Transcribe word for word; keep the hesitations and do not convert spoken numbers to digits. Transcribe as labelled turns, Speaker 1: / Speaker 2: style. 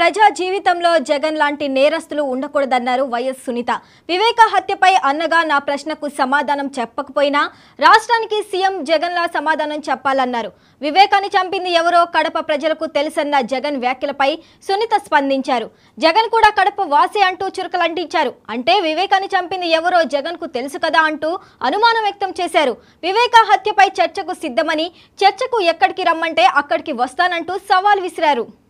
Speaker 1: ప్రజా జీవితంలో జగన్ లాంటి నేరస్తులు ఉండకూడదన్నారు వైఎస్ సునీత. వివేక హత్యపై అన్నగా నా ప్రశ్నకు సమాధానం చెప్పకపోయినా రాష్ట్రానికి సీఎం జగన్లా సమాధానం చెప్పాలన్నారు. వివేకాన్ని చంపింది ఎవరో కడప ప్రజలకు తెలుసన్న జగన్ వ్యాఖ్యలపై సునీత స్పందించారు. జగన్ కూడా కడప వాసే అంటూ చురకలంటించారు. అంటే వివేకాన్ని చంపింది ఎవరో జగన్ కు తెలుసు కదా అంటూ అనుమానం వ్యక్తం చేశారు. వివేక హత్యపై చర్చకు సిద్ధమని, చర్చకు ఎక్కడికి రమ్మంటే అక్కడికి వస్తానంటూ సవాల్ విసిరారు.